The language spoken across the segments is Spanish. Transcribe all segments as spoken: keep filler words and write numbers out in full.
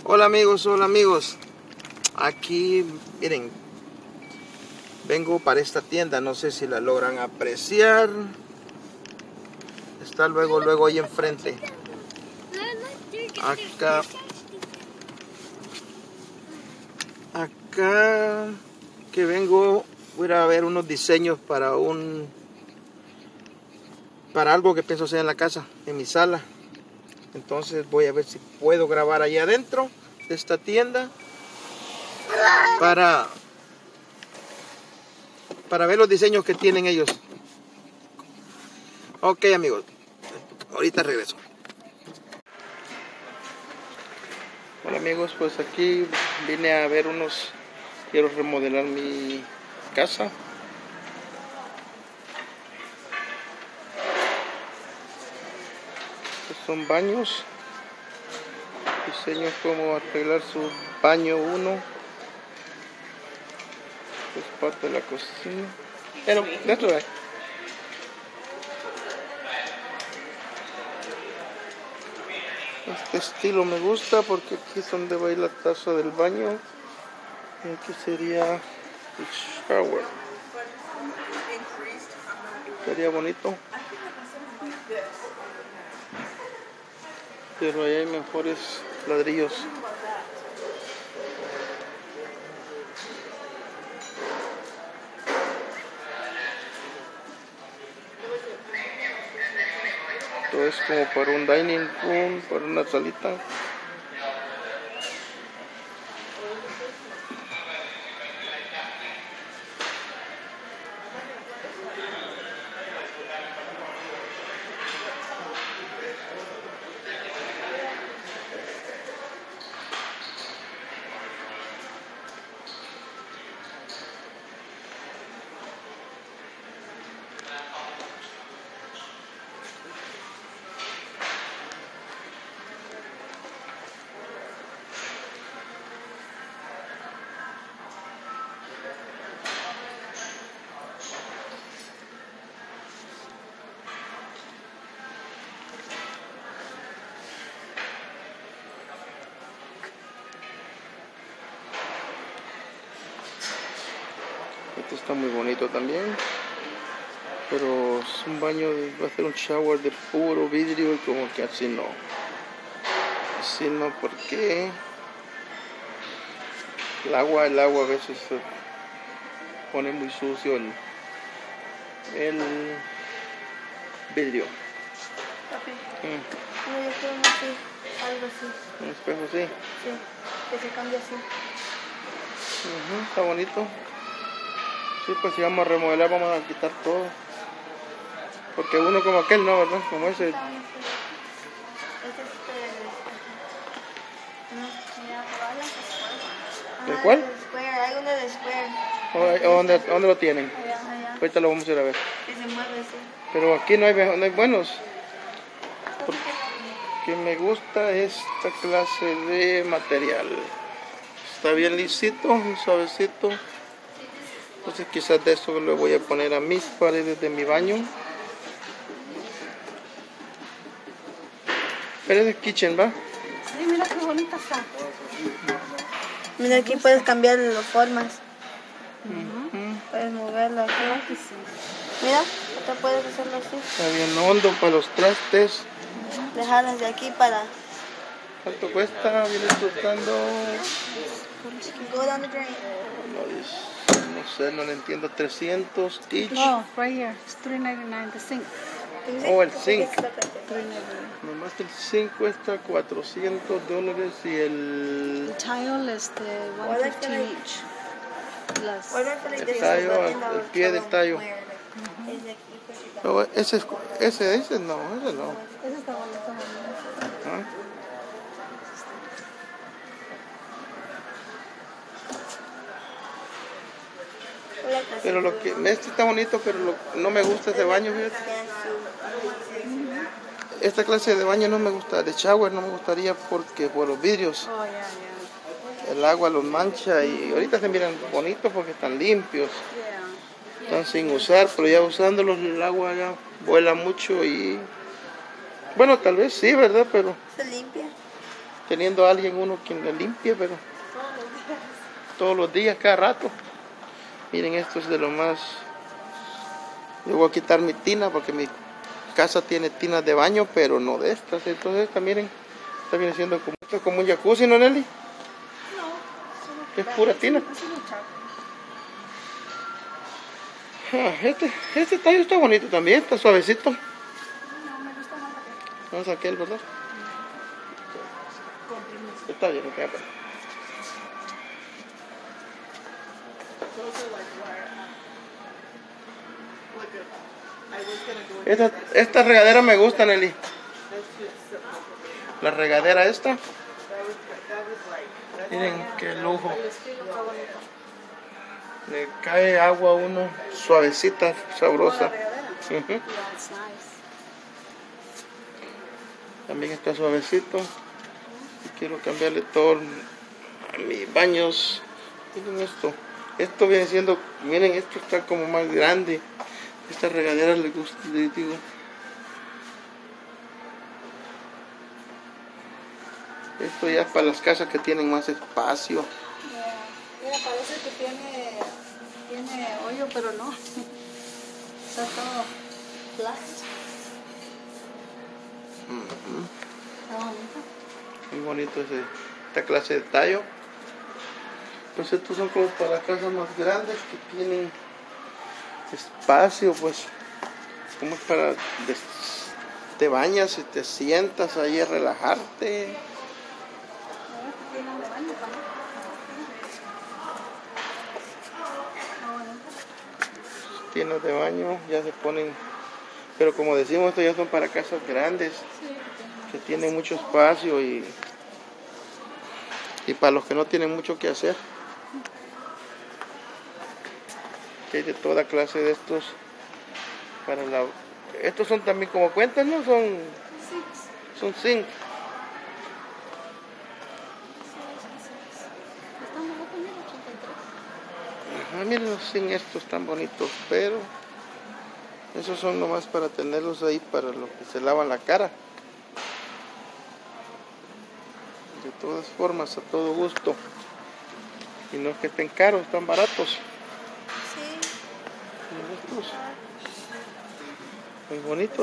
Hola amigos, hola amigos. Aquí, miren, vengo para esta tienda, no sé si la logran apreciar. Está luego, luego ahí enfrente. Acá. Acá que vengo, voy a ver unos diseños para un... para algo que pienso hacer en la casa, en mi sala. Entonces voy a ver si puedo grabar allá adentro de esta tienda para para ver los diseños que tienen ellos. Ok amigos, ahorita regreso. Hola amigos, pues aquí vine a ver unos, quiero remodelar mi casa. Estos son baños, diseños como arreglar su baño uno. Es parte de la cocina. Pero, dentro de este estilo me gusta porque aquí es donde va a ir la taza del baño. Y aquí sería el shower. Sería bonito. Pero ahí hay mejores ladrillos. Esto es como para un dining room, para una salita. Este está muy bonito también, pero es un baño, va a ser un shower de puro vidrio y como que así no, así no, porque el agua, el agua a veces se pone muy sucio el, el vidrio. Papi, Mm. no, yo quiero uno así, algo así. Un espejo así. Sí, que se cambie así. Uh-huh, está bonito. Sí, pues si vamos a remodelar vamos a quitar todo. Porque uno como aquel no, ¿verdad? Como ese. Está bonito. Este es el... No, mira, ¿cuál? ¿El cuál? El Square, hay uno de Square. ¿O dónde, dónde lo tienen? Allá, allá. Ahorita lo vamos a ir a ver. Que se mueve así. Pero aquí no hay, no hay buenos. Que me gusta esta clase de material. Está bien lisito, muy suavecito. Entonces quizás de eso le voy a poner a mis paredes de mi baño. Paredes kitchen, ¿va? Sí, mira qué bonita está. Mira, aquí puedes cambiar las formas. Uh-huh. Puedes moverlo aquí. Mira, te puedes hacerlo así. Está bien hondo para los trastes. Dejarlas de aquí para... ¿Cuánto cuesta? Viene costando... Go down the drain. No, es- no sé, no le entiendo. trescientos each. No, right here. It's three ninety-nine, the sink. Oh, el zinc. three ninety-nine. Nomás el zinc cuesta cuatrocientos dólares y el... The tile is the Well, one I fifteen feel like- each. Plus. Well, I feel like El this is tallo, what el- in el our pie del town tallo. where, like, it's like you push it down. No, ese, es- ese, ese no, ese no. Ese está bonito también. ¿Ah? I like this. Pero lo que, este está bonito, pero lo, no me gusta ese baño, fíjate. Esta clase de baño no me gusta, de shower no me gustaría porque por los vidrios, Oh, yeah, yeah. el agua los mancha y ahorita se miran bonitos porque están limpios, Yeah. están sin usar, pero ya usándolos el agua ya vuela mucho y bueno, tal vez sí, ¿verdad? Pero Se limpia. teniendo a alguien uno quien le limpie, pero todos los días, cada rato. Miren, esto es de lo más... Yo voy a quitar mi tina porque mi casa tiene tinas de baño, pero no de estas. Entonces esta, miren, está viene siendo como, como un jacuzzi, ¿no, Nelly? No, es pura tina. Ah, este, este tallo está bonito también, está suavecito. No, me gusta más aquel. Vamos a aquel, ¿verdad? Está bien, ok. Esta, esta regadera me gusta, Nelly. La regadera esta. Miren qué lujo. Le cae agua a uno suavecita, sabrosa. Uh-huh. También está suavecito. Y quiero cambiarle todo a mis baños. Miren esto. Esto viene siendo, miren, esto está como más grande. Esta regadera le gusta, les digo. Esto ya es para las casas que tienen más espacio. Mira, parece que tiene, tiene hoyo, pero no. Está todo flat. Uh-huh. Está bonito. Muy bonito ese, esta clase de tallo. Pues estos son como para las casas más grandes que tienen espacio, pues como es para de, te bañas y te sientas ahí a relajarte. Tiendas de baño ya se ponen, pero como decimos, estos ya son para casas grandes que tienen mucho espacio y y para los que no tienen mucho que hacer. Hay de toda clase de estos para la, estos son también como cuentas, ¿no? Son son zinc. Ajá, miren los zinc, estos tan bonitos, pero esos son nomás para tenerlos ahí para los que se lavan la cara. De todas formas, a todo gusto. Y no es que estén caros, están baratos. Estos, muy bonitos.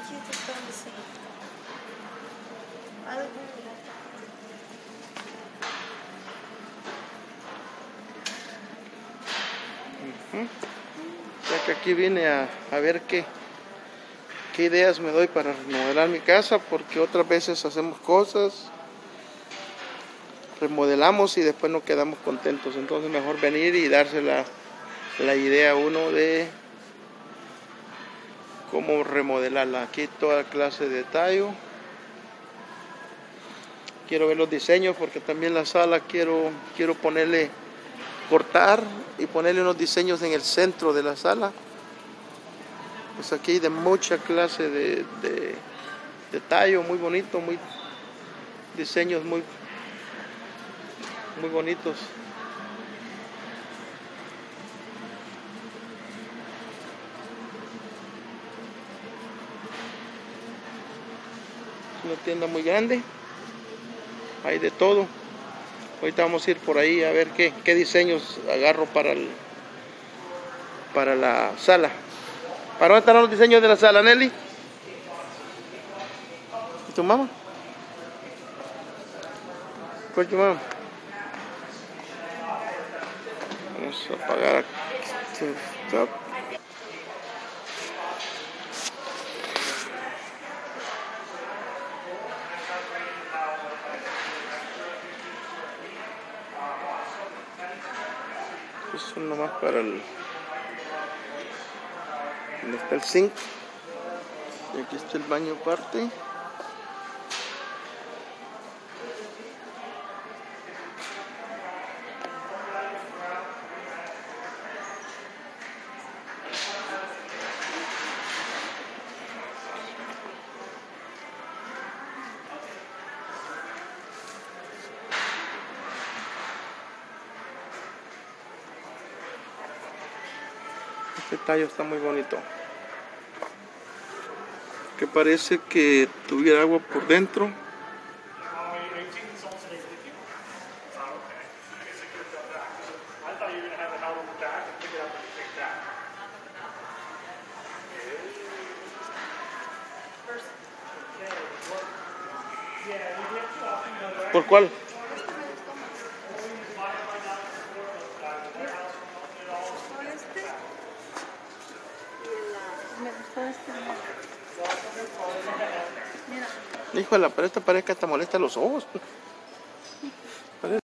Uh-huh. Ya que aquí vine a, a ver qué, qué ideas me doy para remodelar mi casa, porque otras veces hacemos cosas, remodelamos y después no quedamos contentos. Entonces mejor venir y darse la, la idea a uno de cómo remodelarla. Aquí toda clase de tallo. Quiero ver los diseños porque también la sala quiero, quiero ponerle, cortar y ponerle unos diseños en el centro de la sala. Pues aquí hay de mucha clase de, de, de tallo, muy bonito, muy diseños muy, muy bonitos. Una tienda muy grande, hay de todo. Ahorita vamos a ir por ahí a ver qué, qué diseños agarro para el, para la sala. ¿Para dónde están los diseños de la sala, Nelly? ¿Y tu mamá? ¿Cuál es tu mamá? Vamos a apagar aquí. Eso nomás para el, donde está el zinc, y aquí está el baño aparte. Este tallo está muy bonito, que parece que tuviera agua por dentro. ¿Por cuál? Me gustó este. Mira. Híjole, pero esta parece que hasta molesta los ojos.